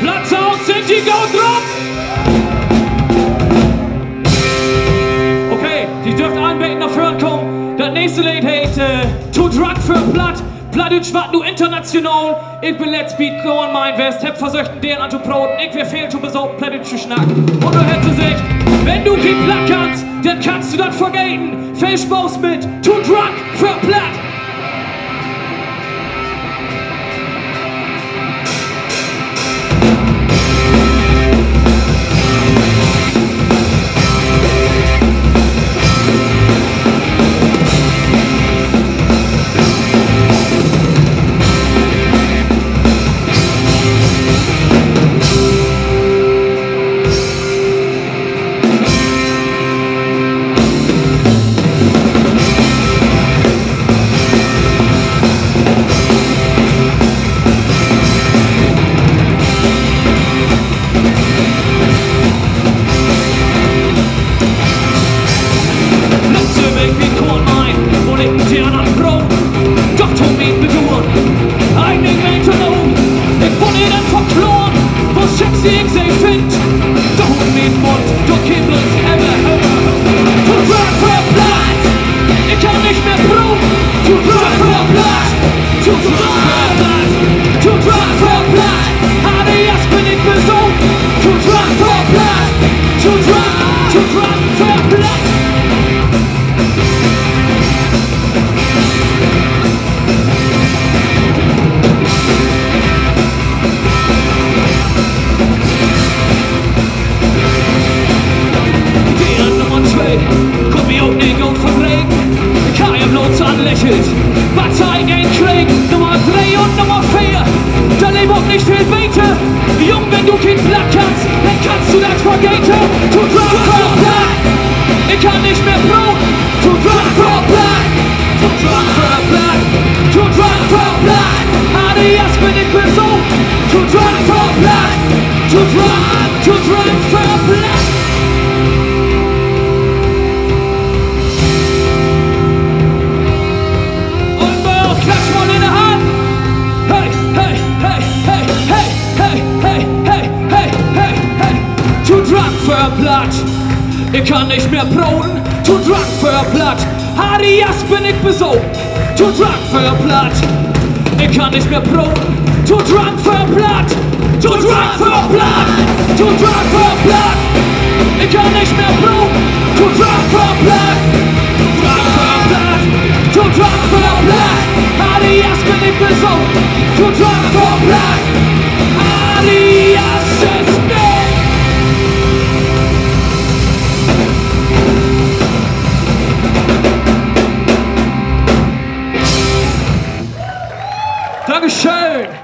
Platz aus, Sinti, go drop! Okay, die dürft anbeten nach vorn kommen. Das nächste Lied heißt To Drug für Platt. Plattdeutsch wat nu international. Ich bin Let's Beat, go on mein West. Hab versucht, den an zu broten. Ich wär fehl zu besorgt, Plattdeutsch zu schnacken. Und du hättest sich, wenn du kein Platt kannst, dann kannst du das vergelten. Viel Spaß mit To Drug für Platt. Partei gegen Krieg, Nummer 3 und Nummer 4. Da lebt auch nicht viel weiter. Jung, wenn du kein Blatt kannst, dann kannst du das vergeten. To Drug for Blatt. Ich kann nicht mehr Brot. To Drug for Blatt. To Drug for Blatt. To Drug for Blatt. Adias bin ich besucht. To Drug for Blatt. To Drug for Blatt. Platt. Ich kann nicht mehr broten, To Drug für Platt. Adias bin ich besogen, To Drug für Platt. Ich kann nicht mehr broten, To Drug für Platt. To Drug für Platt. To Drug für Platt. Ich kann nicht mehr broten, To Drug für Platt. To Drug für Platt. To Drug für Platt. Adias bin ich besogen, To Drug für Platt. Adias ist nicht. Dankeschön!